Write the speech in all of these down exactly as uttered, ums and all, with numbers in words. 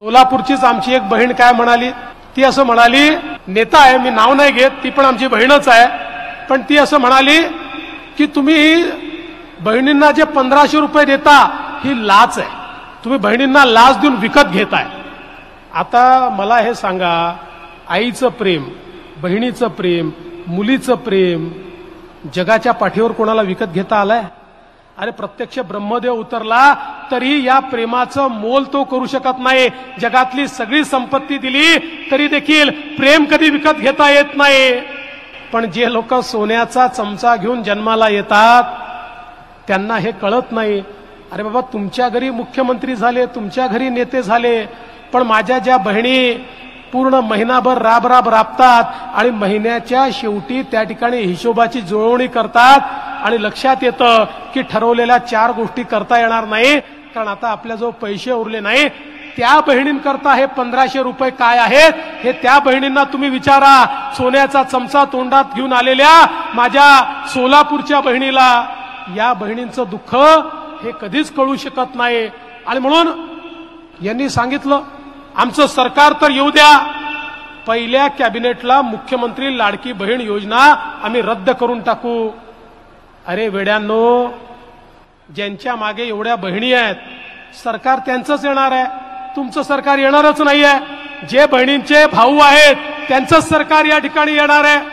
सोलापूरचीच आमची एक बहीण काय म्हणाली, ती असं म्हणाली, नेता आहे मी नाव नाही घेत, ती पण आमची बहीणच आहे, पण ती असं म्हणाली की तुम्ही बहिणींना जे पंधराशे रुपये देता ही लाच आहे, तुम्ही बहिणींना लाच देऊन विकत घेताय. आता मला हे सांगा, आईचं प्रेम, बहिणीचं प्रेम, मुलीचं प्रेम जगाच्या पाठीवर कोणाला विकत घेता आलाय? अरे प्रत्यक्ष ब्रह्मदेव उतरला तरी या प्रेमाचं मोल तो करू शकत नाही. जगातली सगळी संपत्ती दिली तरी देखील प्रेम कधी विकत घेता येत नाही. पण जे लोक सोन्याचा चमचा घेऊन जन्माला येतात त्यांना हे कळत नाही. अरे बाबा, तुमच्या घरी मुख्यमंत्री झाले, तुमच्या घरी नेते झाले, पण माझ्या ज्या बहिणी पूर्ण महिनाभर राब राब राबतात आणि महिन्याच्या शेवटी त्या ठिकाणी हिशोबाची जुळवणी करतात आणि लक्षात येतं की ठरवलेल्या चार गोष्टी करता येणार नाही कारण आता आपल्याजवळ पैसे उरले नाही. त्या बहिणींकरता हे पंधराशे रुपये काय आहेत हे त्या बहिणींना तुम्ही विचारा. सोन्याचा चमचा तोंडात घेऊन आलेल्या माझ्या सोलापूरच्या बहिणीला या बहिणींचं दुःख हे कधीच कळू शकत नाही. आणि म्हणून यांनी सांगितलं, आमचं सरकार तर येऊ द्या, पहिल्या कॅबिनेटला मुख्यमंत्री लाडकी बहीण योजना आम्ही रद्द करून टाकू. अरे वेड्यांनो, ज्यांच्या मागे एवढ्या बहिणी आहेत सरकार त्यांचंच येणार आहे, तुमचं सरकार येणारच नाहीये. जे बहिणींचे भाऊ आहेत त्यांचंच सरकार या ठिकाणी येणार आहे.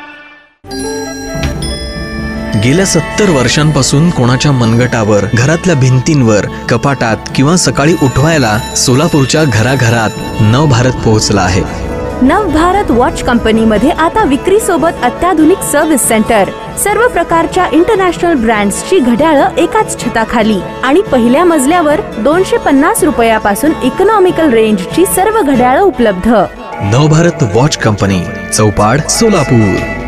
गेल्या सत्तर वर्षांपासून कोणाच्या मनगटावर, घरातल्या भिंतींवर, कपाटात किंवा सकाळी उठवायला सोलापूरच्या घराघरात नवभारत पोहोचला आहे. नवभारत वॉच कंपनी मध्ये आता विक्री सोबत अत्याधुनिक सर्व्हिस सेंटर, सर्व प्रकारच्या इंटरनॅशनल ब्रँड्सची घड्याळं एकाच छताखाली आणि पहिल्या मजल्यावर दोनशे पन्नास रुपयापासून इकॉनॉमिकल रेंजची सर्व घड्याळं उपलब्ध. Navbharat watch company, Chaupad, Solapur.